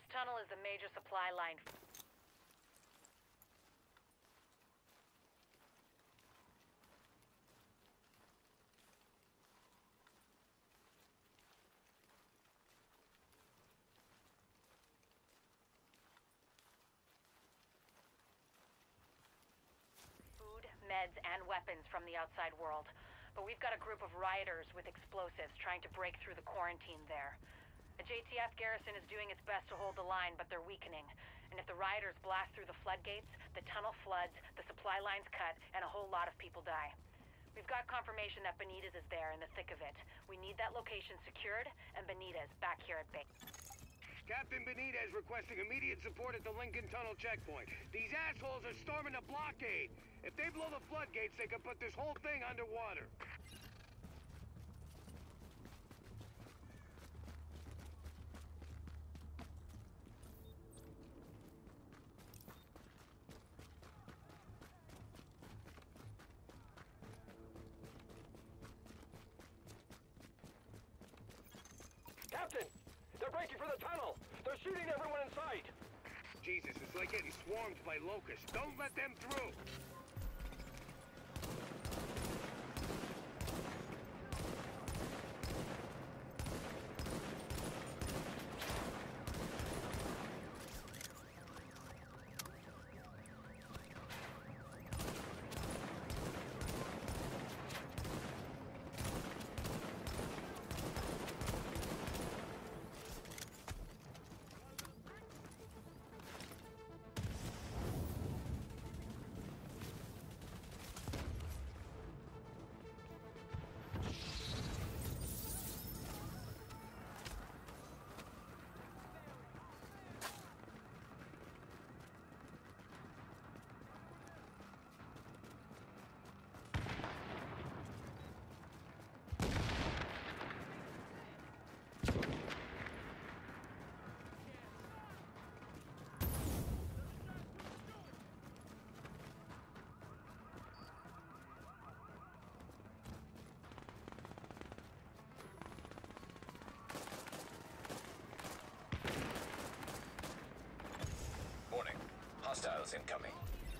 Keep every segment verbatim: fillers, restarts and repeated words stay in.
tunnel is the major supply line. Food, meds, and weapons from the outside world. But we've got a group of rioters with explosives trying to break through the quarantine there. The J T F garrison is doing its best to hold the line, but they're weakening. And if the rioters blast through the floodgates, the tunnel floods, the supply lines cut, and a whole lot of people die. We've got confirmation that Benitez is there in the thick of it. We need that location secured, and Benitez back here at base. Captain Benitez requesting immediate support at the Lincoln Tunnel checkpoint. These assholes are storming the blockade. If they blow the floodgates, they can put this whole thing underwater. Captain! They're breaking for the tunnel! They're shooting everyone in sight! Jesus, it's like getting swarmed by locusts. Don't let them through! Warning. Hostiles incoming.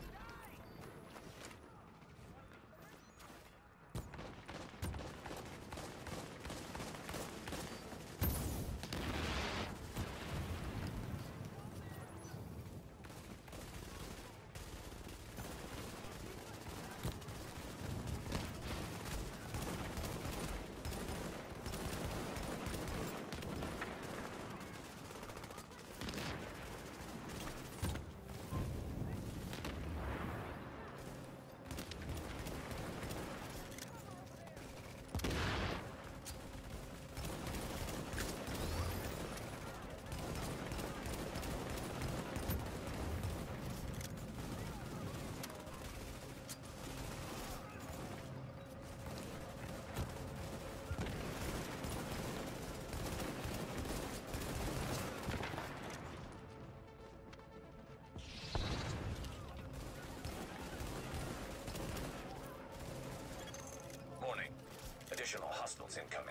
Warning. Additional hostiles incoming.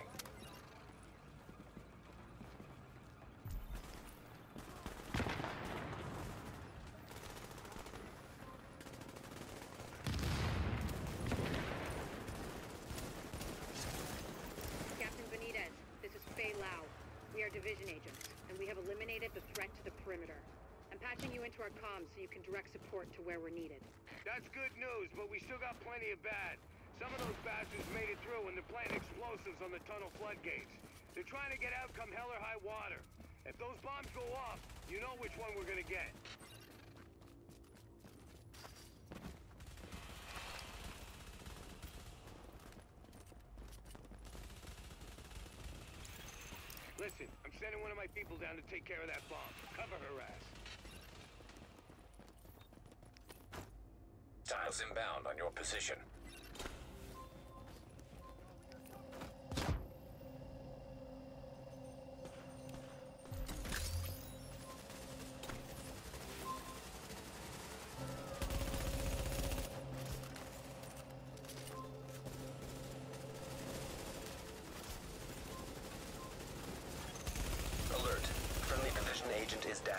Captain Benitez, this is Faye Lau. We are division agents, and we have eliminated the threat to the perimeter. I'm patching you into our comms so you can direct support to where we're needed. That's good news, but we still got plenty of bad. Some of those bastards made it through and they're planting explosives on the tunnel floodgates. They're trying to get out come hell or high water. If those bombs go off, you know which one we're gonna get. Listen, I'm sending one of my people down to take care of that bomb. Cover her ass. Hostiles inbound on your position. Alert. Friendly division agent is down.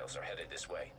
Hostiles are headed this way.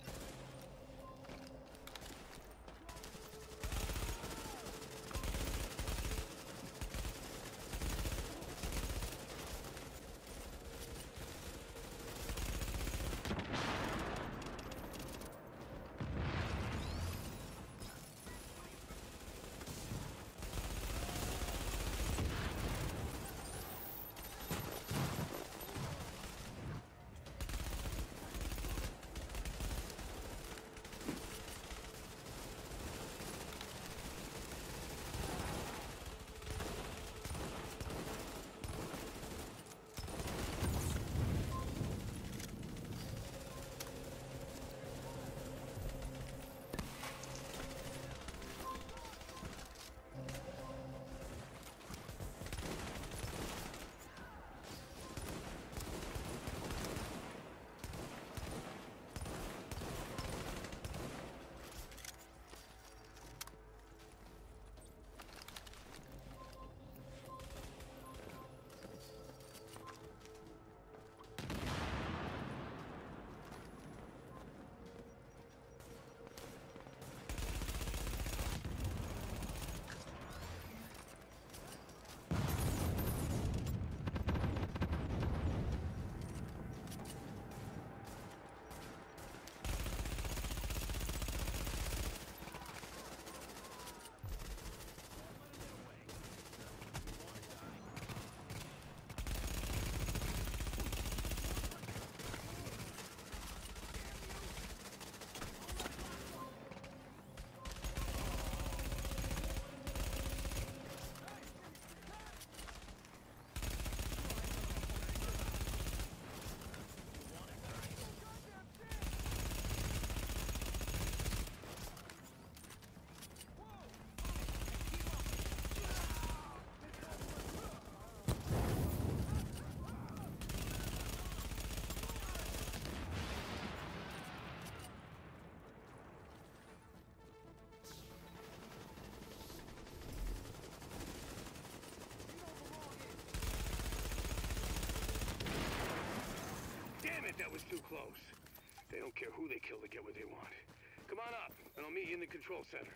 That was too close. They don't care who they kill to get what they want. Come on up, and I'll meet you in the control center.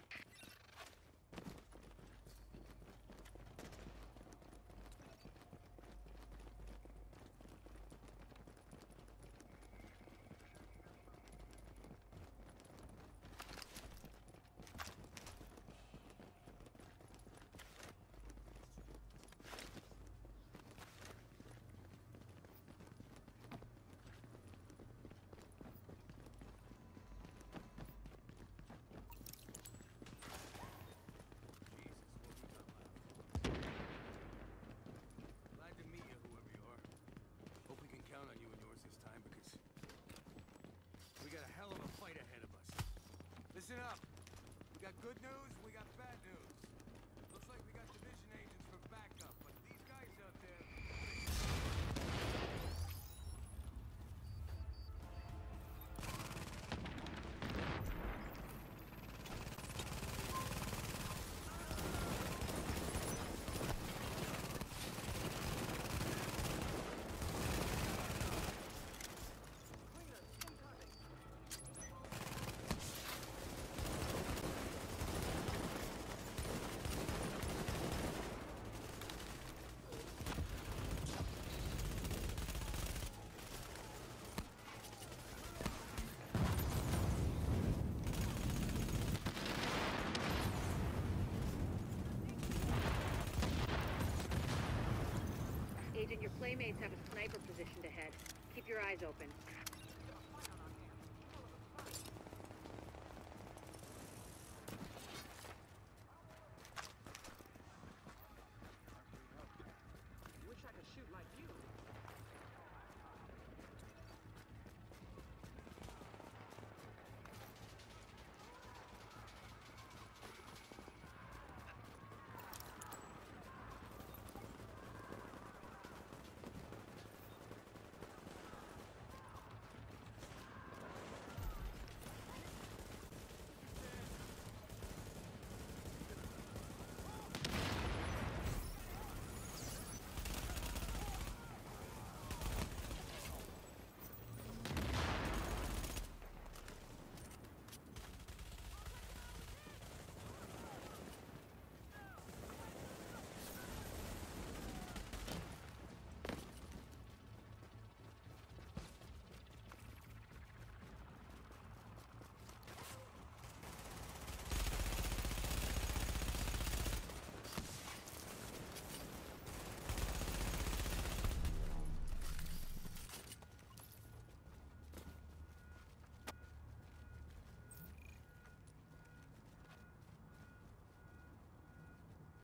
Listen up. We got good news, we got bad news. Looks like we got division agents for backup, but these guys out there... Agent, your playmates have a sniper positioned ahead. Keep your eyes open.